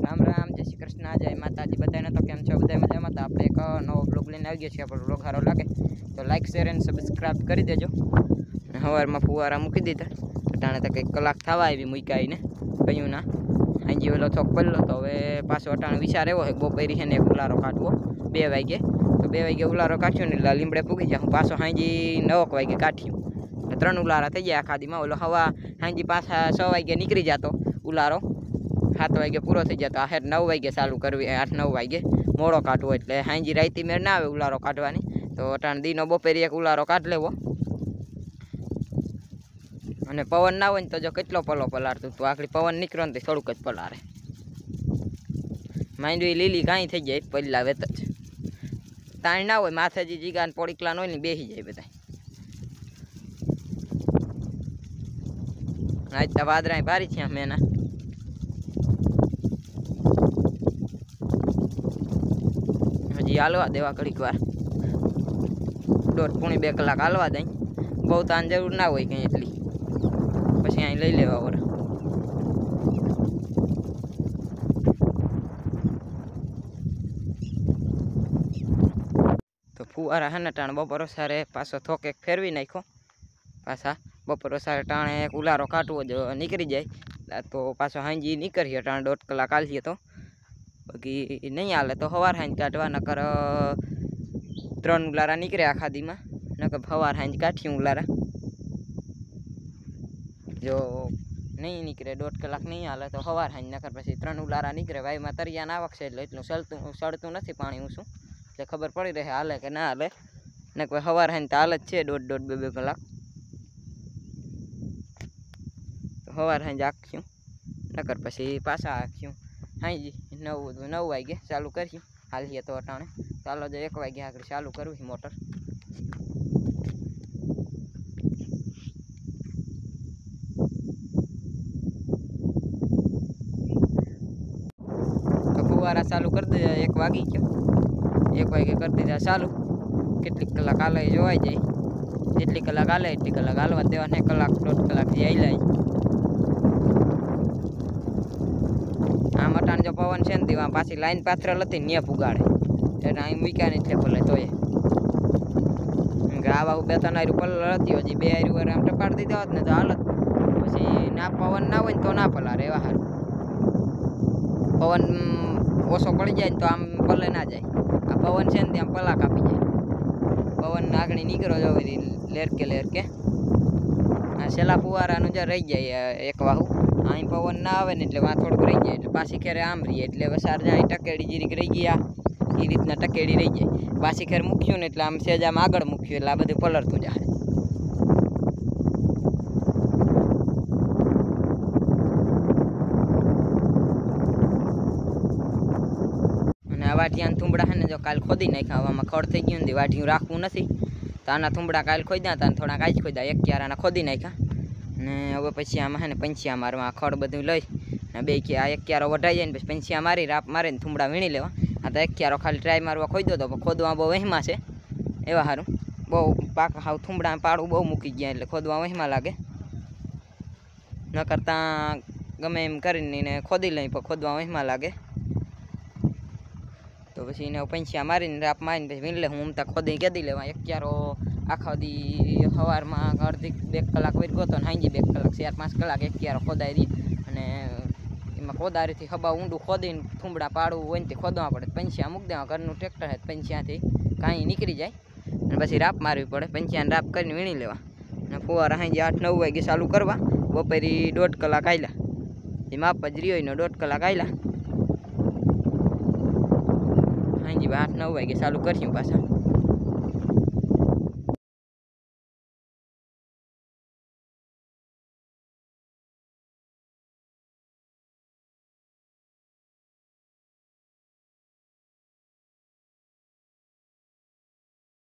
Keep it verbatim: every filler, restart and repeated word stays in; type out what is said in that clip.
राम राम जय श्री कृष्ण जय माताजी बधाने तो केम छो बधाय मजामां। तो आपणे एक नवो ब्लॉग लईने આવી ગયા છીએ। આપણો ब्लॉग સારો લાગે તો લાઈક શેર અને સબસ્ક્રાઇબ કરી દેજો। સવારમાં ફુવારા મૂકી દીધા અટાણે તો કંઈક કલાક થવા આવી મૂકાઈને કહ્યું ના હાંજી વેલો થોક પડલો તો હવે પાછો અટાણે વિચાર એવો છે બપોરી છે ને એક ઉલારો કાઢવો બે વાગે તો બે વાગે ઉલારો કાઢ્યો ને એટલે લીમડે પૂગી જાય હું પાછો હાંજી નવક વાગે કાઢ્યું એટલે ત્રણ ઉલારા થઈ જાય આખા દીમાં। ઓલો હવા હાંજી પાછા છ વાગે નીકળી જતો ઉલારો सात वागे पूरो थी जातो आ हेठ नौ वागे चालू करवी आठ नौ वागे मोड़ो काढवो एटले हांजी राती मेर ना आवे उलारो काढवानी तो अटाण दीनो बपोरे एक उलारो काढ लेवो। अने पवन ना होय तो जो केटलो पलो पलारतो तो आखरी पवन निकळो ने थोड़ुंक ज पलारे मांडवी लीली काई थई जाय पल्ला वेत ज ताण ना होय माथेजी जीगान पोड़ीकला होय ने बेही जाय बधाय। आज तो वादरा भारी छे मेना हजी हालवा देवा घड़ीक वार दौड़ पौणी बे कलाक हालवा दई बहुत आन जरूर ना होय कई एटली पछी अहीं लई लेवा ओरा। तो फुवारा है टाण बपोरो सारे पाछो थोक एक फेरवी नाख्यो पाछा बपोरो सारे टाणे एक उलारो काढवो जो निकली जाए तो पाछो हांजी निकळीए टाण दौड़ कलाक हालीए तो बाकी नहीं हाले तो हवार हांज काढवा नकर त्रण उलारा निकळे आखा दीमां नकर हवार हांज काढी उलारा जो नहीं निकळे दौड़ कलाक नहीं हाले तो हवार हांज नकर पछी त्रण उलारा निकळे। वाईमां तरियाना आवक छे એટલે એટલું સળતું સળતું નથી પાણી ઊંચું એટલે ખબર પડી રહે હાલે કે ના હાલે નકર હવાર હાંજ તો હાલ જ છે દોઢ દોઢ બે બે કલાક हवार हांज आख्યું नकर पछी पाछा आख्યું हांजी नौ नौ वागे चालू करी हालीए तो अटाणे चालो जो एक वागे आगे चालू करवी मोटर। तो फुवारा चालू कर दे एक वागी गयो एक वागे कर दीधा चालू केटली कलाक हाले जोवाई जाए जेटली कलाक हाले एटली कलाक हालवा देवा ने कलाक दौड़ कलाक जे हाल्या आम अटाण जो पवन छे ने वहाँ पाછી लाइन पाथरेल हती ने पुगाड़े એટલે અહીં મૂક્યા ને એટલે ભલે તોય આવા બે ત્રણ આયરું પલર હતી હજી બે આયરું વાર આમ ટપાડી દીધા હોત ને તો હાલત પછી ના પવન ના હોય ને તો ના પલારે એવા હારું પવન ઓછો પડી જાય ને તો આમ પલે ના જાય આ પવન છે ને ત્યાં પલા કાપી જાય પવન આગળ નીકળો જવી લેરકે લેરકે આ છેલ્લા ફુવારાનું જે રહી જાય એક વાહુ અહીં પવન ના આવે ને એટલે વાં થોડુંક રહી જાય એટલે પાછી ખેરે આમ રહીએ એટલે વસાર જાય ટકેડી જીરીક રહી ગયા એ રીતના ટકેડી રહી જાય પાછી ખેર મૂક્યું ને એટલે આમ સેજ આમ આગળ મૂક્યું એટલે આ બધું પલળતું જાય। અને આ વાટિયાના થૂંબડા છે ને જો કાલ ખોદી નાખ્યા હવામાં ખડ થઈ ગયું ને વાટિયું રાખવું નથી તો આના થૂંબડા કાલ ખોદ્યા હતા થોડાક આજ ખોદ્યા એક ક્યારાના ખોદી નાખ્યા ને હવે પછી આમાં છે ને પંચિયા મારવા ખડ બધું લઈ ને બે કે આ એક ક્યારો વઢાઈ જાય ને પછી પંચિયા મારી રાપ મારે ને થૂંબડા વીણી લેવા આ તો એક ક્યારો ખાલી ટ્રાય મારવા ખોદ્યો તો ખોદવા બહુ વહેમાં છે એવા સારું બહુ પાક હાવ થૂંબડા પાડું બહુ મૂકી ગયા એટલે ખોદવા વહેમાં લાગે ન કરતાં ગમે એમ કરીને ખોદી લઈ પણ ખોદવા વહેમાં લાગે તો પછી એને પંચિયા મારીને રાપ મારીને પછી વીણી લે હું ઉમતા ખોદી કેદી લેવા એક ક્યારો આખા દી સવારમાં અડધી બે કલાક વેરગો તો હાંજી બે કલાક ચાર પાંચ કલાક એક ક્યારો ખોદાઈ રહી અને એમાં કોદારીથી ખબા ઊંડું ખોદીને થૂંબડા પાડવું હોય ને તે ખોદવા પડે પંચિયા મૂકી દેવા ઘરનું ટ્રેક્ટર છે પંચિયાથી કાંઈ નીકળી જાય અને પછી રાપ મારવી પડે પંચિયાને રાપ કરીને વીણી લેવા અને ફુવારા હાંજી આઠ નવ વાગે ચાલુ કરવા બપોરી દોઢ કલાક આવેલા એ માપ જ રહ્યો એનો દોઢ કલાક આવેલા હાંજી આઠ નવ વાગે ચાલુ કર્યું પાછા।